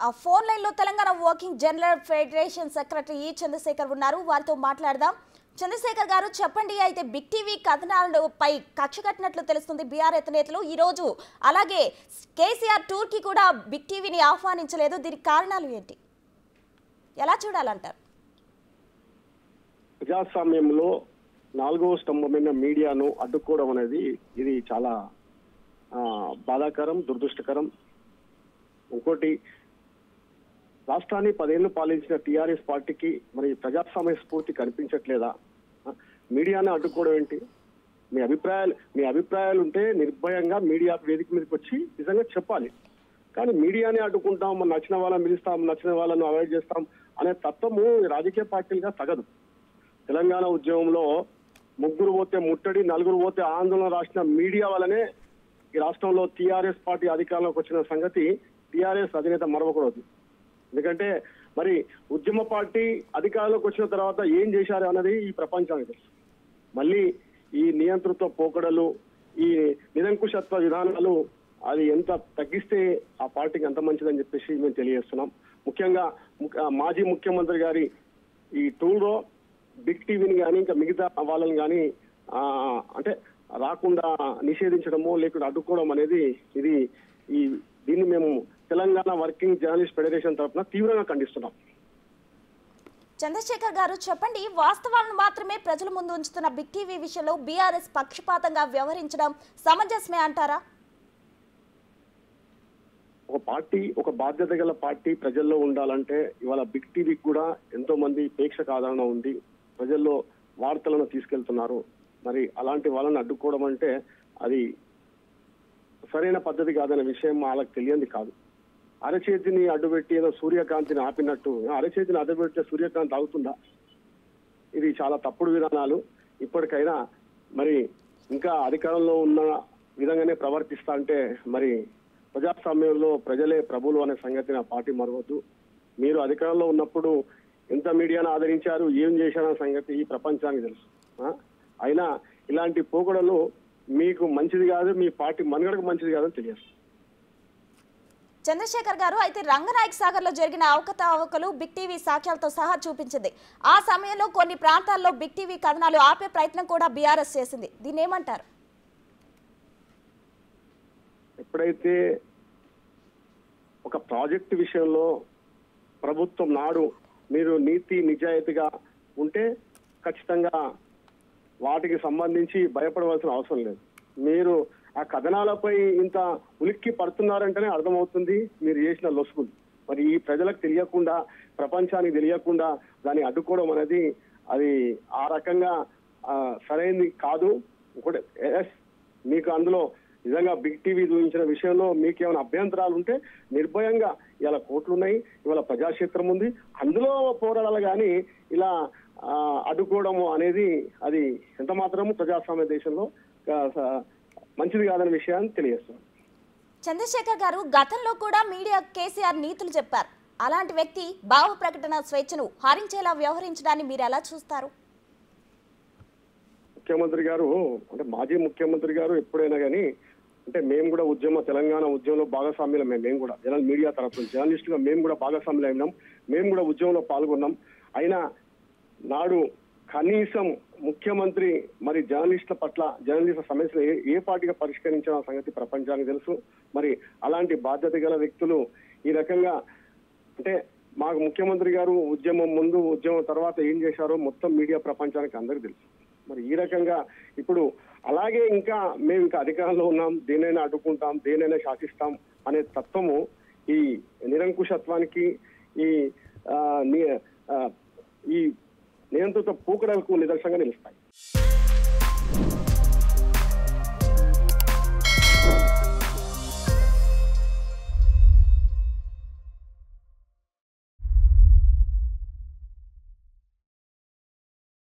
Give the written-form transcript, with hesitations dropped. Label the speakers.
Speaker 1: ఆ phone line లో Telangana working journal federation secretary ఈ చంద్రశేఖర్ ఉన్నారు. వారితో మాట్లాడదాం. చంద్రశేఖర్ గారు చెప్పండి, అయితే బిగ్ టీవీ కథనాలపై కక్ష కట్టినట్లు తెలుస్తుంది బీఆర్ఎస్ నేతలు ఈ రోజు. అలాగే కేసీఆర్ టూర్ కి కూడా బిగ్ టీవీని ఆహ్వానించలేదు. దీనికి కారణాలు ఏంటి, ఎలా చూడాలంటారు?
Speaker 2: ప్రజాస్వామ్యంలో నాలుగవ స్తంభమైన మీడియాను అడ్డుకోవడం అనేది ఇది చాలా బాధాకరం, దురదృష్టకరం. ఇంకోటి, రాష్ట్రాన్ని 10 ఏళ్లు పాలించిన టీఆర్ఎస్ పార్టీకి మరి ప్రజాస్వామ్య స్ఫూర్తి కనిపించట్లేదా? మీడియాను అడ్డుకోవడం ఏంటి? మీ అభిప్రాయాలు ఉంటే నిర్భయంగా మీడియా వేదిక మీదకి వచ్చి నిజంగా చెప్పాలి. కానీ మీడియాని అడ్డుకుంటాం, మన నచ్చిన వాళ్ళని పిలుస్తాం, నచ్చిన వాళ్ళను అవాయిడ్ చేస్తాం అనే తత్వము రాజకీయ పార్టీలుగా తగదు. తెలంగాణ ఉద్యమంలో 3 పోతే ముట్టడి, 4 పోతే ఆందోళన రాసిన మీడియా వల్లనే ఈ రాష్ట్రంలో టీఆర్ఎస్ పార్టీ అధికారంలోకి వచ్చిన సంగతి టీఆర్ఎస్ అధినేత మరవకూడదు. ఎందుకంటే మరి ఉద్యమ పార్టీ అధికారంలోకి వచ్చిన తర్వాత ఏం చేశారు అన్నది ఈ ప్రపంచానికి తెలుసు. మళ్ళీ ఈ నియంతృత్వ పోకడలు, ఈ నిరంకుశత్వ విధానాలు అది ఎంత తగ్గిస్తే ఆ పార్టీకి ఎంత మంచిదని చెప్పేసి మేము తెలియజేస్తున్నాం. ముఖ్యంగా మాజీ ముఖ్యమంత్రి గారి ఈ టూర్లో బిగ్ టీవీని కానీ ఇంకా మిగతా వాళ్ళని కానీ అంటే రాకుండా నిషేధించడము లేకుండా అడ్డుకోవడం అనేది దీన్ని మేము తెలంగాణ వర్కింగ్ జర్నలిస్ట్ ఫెడరేషన్ తరఫున తీవ్రంగా ఖండిస్తున్నాం.
Speaker 1: చంద్రశేఖర్ గారు చెప్పండి, వాస్తవాలను మాత్రమే ప్రజల ముందు ఉంచుతున్న బిగ్ టీవీ విషయంలో బీఆర్ఎస్ పక్షపాతంగా వ్యవహరించడం సమంజసమే అంటారా?
Speaker 2: ఒక పార్టీ, ఒక బాధ్యత గల పార్టీ ప్రజల్లో ఉండాలంటే ఇవాళ బిగ్ టీవీకి కూడా ఎంతో మంది ప్రేక్షక ఆదరణ ఉంది, ప్రజల్లో వార్తలను తీసుకెళ్తున్నారు. మరి అలాంటి వాళ్ళని అడ్డుకోవడం అంటే అది సరైన పద్ధతి కాదనే విషయం వాళ్ళకి తెలియంది కాదు. అరచేతిని అడ్డుపెట్టి ఏదో సూర్యకాంతిని ఆపినట్టు అరచేతిని అడ్డుపెట్టే సూర్యకాంతి ఆగుతుందా? ఇది చాలా తప్పుడు విధానాలు. ఇప్పటికైనా మరి ఇంకా అధికారంలో ఉన్న విధంగానే ప్రవర్తిస్తా అంటే మరి ప్రజాస్వామ్యంలో ప్రజలే ప్రభువులు అనే సంగతిని ఆ పార్టీ మరవద్దు. మీరు అధికారంలో ఉన్నప్పుడు ఎంత మీడియాను ఆదరించారు, ఏం చేశారన్న సంగతి ఈ ప్రపంచానికి తెలుసు. అయినా ఇలాంటి పోకడలు మీకు మంచిది కాదు, మీ పార్టీ మనుగడకు మంచిది కాదని తెలియదు.
Speaker 1: చంద్రశేఖర్ గారు, అయితే రంగనాయక్ సాగర్ లో జరిగిన అవకతవకలు బిగ్ టీవీ సాక్ష్యాలతో సహా చూపించింది. ఆ సమయంలో కొన్ని ప్రాంతాల్లో బిగ్ టీవీ కథనాలు ఆపే ప్రయత్నం కూడా బీఆర్ఎస్ చేసింది. దీన్ని ఏమంటారు?
Speaker 2: ఎప్పుడైతే ఒక ప్రాజెక్టు విషయంలో ప్రభుత్వం నాడు మీరు నీతి నిజాయితీగా ఉంటే ఖచ్చితంగా వాటికి సంబంధించి భయపడవలసిన అవసరం లేదు. మీరు ఆ కథనాలపై ఇంత ఉలిక్కి పడుతున్నారంటేనే అర్థమవుతుంది మీరు చేసిన లొసుగులు. మరి ఈ ప్రజలకు తెలియకుండా, ప్రపంచానికి తెలియకుండా దాన్ని అడ్డుకోవడం అనేది అది ఆ రకంగా సరైనది కాదు. ఇంకోటి, మీకు అందులో నిజంగా బిగ్ టీవీ చూపించిన విషయంలో మీకేమైనా అభ్యంతరాలు ఉంటే నిర్భయంగా ఇవాళ కోర్టులు ఉన్నాయి, ఇవాళ ప్రజాక్షేత్రం ఉంది, అందులో పోరాడాలి. కానీ ఇలా అడ్డుకోవడము అనేది అది ఎంత మాత్రము ప్రజాస్వామ్య దేశంలో మంచిది కాదనే విషయాన్ని తెలియజేస్తున్నాం.
Speaker 1: చంద్రశేఖర్ గారు, గతంలో కూడా మీడియా కేసీఆర్ నీతులు చెప్పారు. అలాంటి వ్యక్తి భావ ప్రకటన స్వేచ్ఛను హరించేలా వ్యవహరించడాన్ని మీరు ఎలా చూస్తారు?
Speaker 2: ముఖ్యమంత్రి గారు అంటే మాజీ ముఖ్యమంత్రి గారు ఎప్పుడైనా కానీ అంటే మేము కూడా తెలంగాణ ఉద్యమంలో భాగస్వామ్యులమే. మేము కూడా మీడియా తరఫున జర్నలిస్టుగా మేము కూడా భాగస్వామ్యులు అయినాం, మేము కూడా ఉద్యమంలో పాల్గొన్నాం. అయినా నాడు కనీసం ముఖ్యమంత్రి మరి జర్నలిస్టుల పట్ల, జర్నలిస్టుల సమస్యలు ఏ పార్టీగా పరిష్కరించిన సంగతి ప్రపంచానికి తెలుసు. మరి అలాంటి బాధ్యత గల వ్యక్తులు ఈ రకంగా అంటే మాకు ముఖ్యమంత్రి గారు ఉద్యమం ముందు, ఉద్యమం తర్వాత ఏం చేశారో మొత్తం మీడియా ప్రపంచానికి అందరికీ తెలుసు. మరి ఈ రకంగా ఇప్పుడు అలాగే మేము ఇంకా అధికారంలో ఉన్నాం, దేనైనా అడ్డుకుంటాం, దేనైనా శాసిస్తాం అనే తత్వము ఈ నిరంకుశత్వానికి, ఈ నియంత్రిత పోకడలకు నిదర్శనంగా నిలుస్తాయి.